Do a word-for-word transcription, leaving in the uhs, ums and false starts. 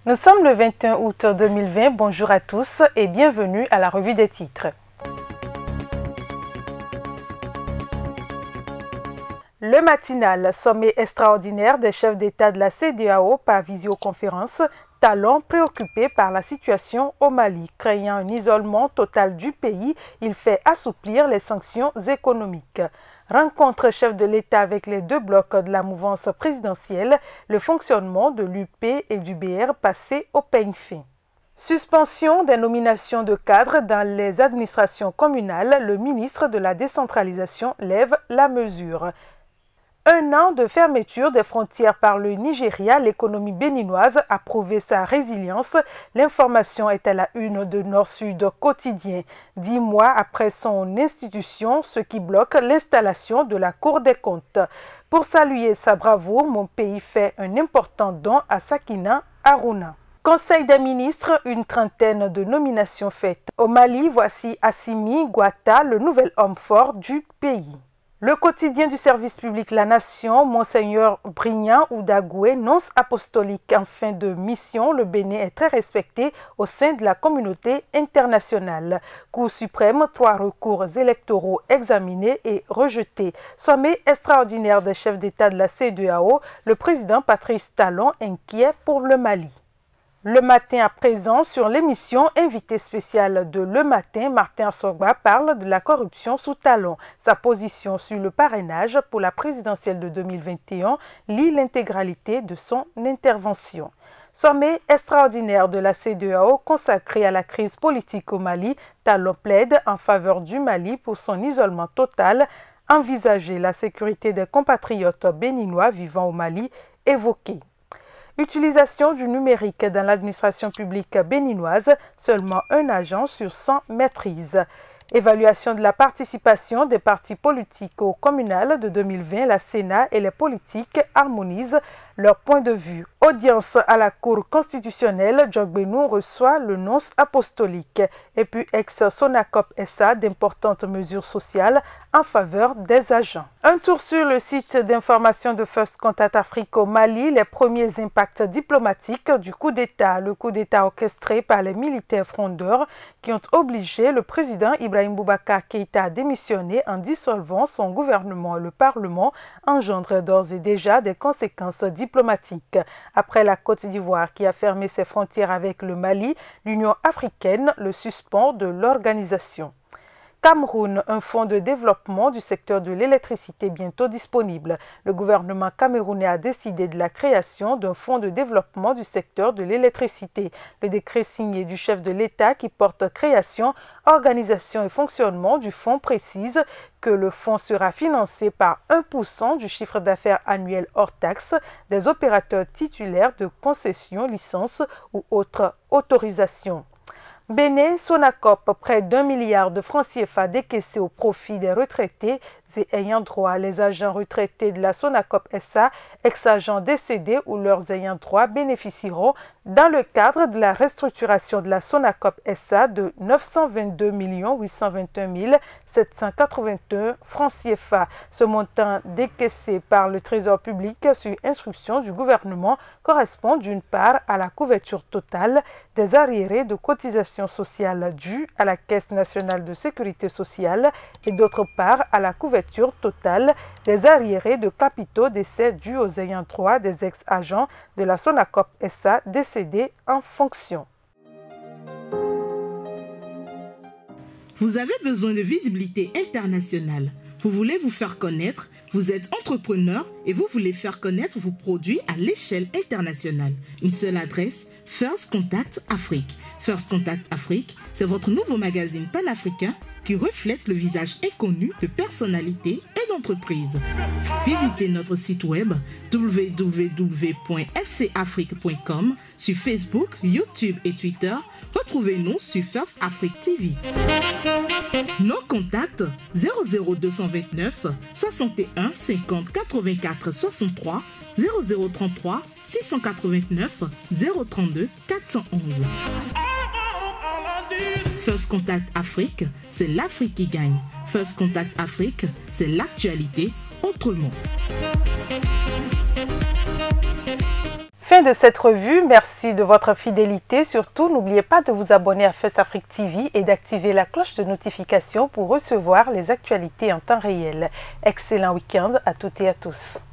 Nous sommes le vingt et un août deux mille vingt. Bonjour à tous et bienvenue à la revue des titres. Le matinal, sommet extraordinaire des chefs d'État de la C E D E A O par visioconférence. Talon préoccupé par la situation au Mali. Craignant un isolement total du pays, il fait assouplir les sanctions économiques. Rencontre chef de l'État avec les deux blocs de la mouvance présidentielle, le fonctionnement de l'U P et du B R passé au peigne fin. Suspension des nominations de cadres dans les administrations communales, le ministre de la décentralisation lève la mesure. Un an de fermeture des frontières par le Nigeria, l'économie béninoise a prouvé sa résilience. L'information est à la une de Nord-Sud quotidien. Dix mois après son institution, ce qui bloque l'installation de la Cour des comptes. Pour saluer sa bravoure, mon pays fait un important don à Sakina Harouna. Conseil des ministres, une trentaine de nominations faites. Au Mali, voici Assimi Goïta, le nouvel homme fort du pays. Le quotidien du service public La Nation, Monseigneur Brignan Oudagoué, nonce apostolique en fin de mission, le Bénin est très respecté au sein de la communauté internationale. Cour suprême, trois recours électoraux examinés et rejetés. Sommet extraordinaire des chefs d'État de la C E D E A O, le président Patrice Talon inquiet pour le Mali. Le matin à présent, sur l'émission Invité spécial de Le Matin, Martin Sogba parle de la corruption sous Talon. Sa position sur le parrainage pour la présidentielle de deux mille vingt et un lit l'intégralité de son intervention. Sommet extraordinaire de la C E D E A O consacré à la crise politique au Mali, Talon plaide en faveur du Mali pour son isolement total, envisager la sécurité des compatriotes béninois vivant au Mali, évoqué. Utilisation du numérique dans l'administration publique béninoise, seulement un agent sur cent maîtrise. Évaluation de la participation des partis politiques au communal de deux mille vingt, la Sénat et les politiques harmonisent leur point de vue. Audience à la Cour constitutionnelle, Djogbenou reçoit le nonce apostolique. Et puis ex-Sonacop S A d'importantes mesures sociales en faveur des agents. Un tour sur le site d'information de First Contact Afrique au Mali, les premiers impacts diplomatiques du coup d'État. Le coup d'État orchestré par les militaires frondeurs qui ont obligé le président Ibrahim Boubacar Keïta à démissionner en dissolvant son gouvernement et le Parlement engendre d'ores et déjà des conséquences diplomatiques. Après la Côte d'Ivoire qui a fermé ses frontières avec le Mali, l'Union africaine le suspend de l'organisation. Cameroun, un fonds de développement du secteur de l'électricité bientôt disponible. Le gouvernement camerounais a décidé de la création d'un fonds de développement du secteur de l'électricité. Le décret signé du chef de l'État qui porte création, organisation et fonctionnement du fonds précise que le fonds sera financé par un pour cent du chiffre d'affaires annuel hors taxe des opérateurs titulaires de concessions, licences ou autres autorisations. Bénin, Sonacop, près d'un milliard de francs C F A décaissés au profit des retraités et ayants droit. Les agents retraités de la Sonacop S A, ex-agents décédés ou leurs ayants droit bénéficieront dans le cadre de la restructuration de la Sonacop S A de neuf cent vingt-deux millions huit cent vingt et un mille sept cent quatre-vingt-un francs C F A. Ce montant décaissé par le Trésor public sur instruction du gouvernement correspond d'une part à la couverture totale des arriérés de cotisations sociales dues à la Caisse nationale de sécurité sociale et d'autre part à la couverture totale des arriérés de capitaux d'essai dus aux ayants droit des ex-agents de la Sonacop S A décédés en fonction. Vous avez besoin de visibilité internationale. Vous voulez vous faire connaître, vous êtes entrepreneur et vous voulez faire connaître vos produits à l'échelle internationale. Une seule adresse, First Contact Afrique. First Contact Afrique, c'est votre nouveau magazine panafricain qui reflète le visage inconnu de personnalités et d'entreprises. Visitez notre site web w w w point f c afrique point com sur Facebook, YouTube et Twitter. Retrouvez-nous sur First Afrique T V. Nos contacts zéro zéro deux cent vingt-neuf soixante et un cinquante quatre-vingt-quatre soixante-trois zéro zéro trente-trois six cent quatre-vingt-neuf zéro trente-deux quatre cent onze. First Contact Afrique, c'est l'Afrique qui gagne. First Contact Afrique, c'est l'actualité autrement. Fin fin de cette revue. Merci de votre fidélité. Surtout, n'oubliez pas de vous abonner à First Afrique T V et d'activer la cloche de notification pour recevoir les actualités en temps réel. Excellent week-end à toutes et à tous.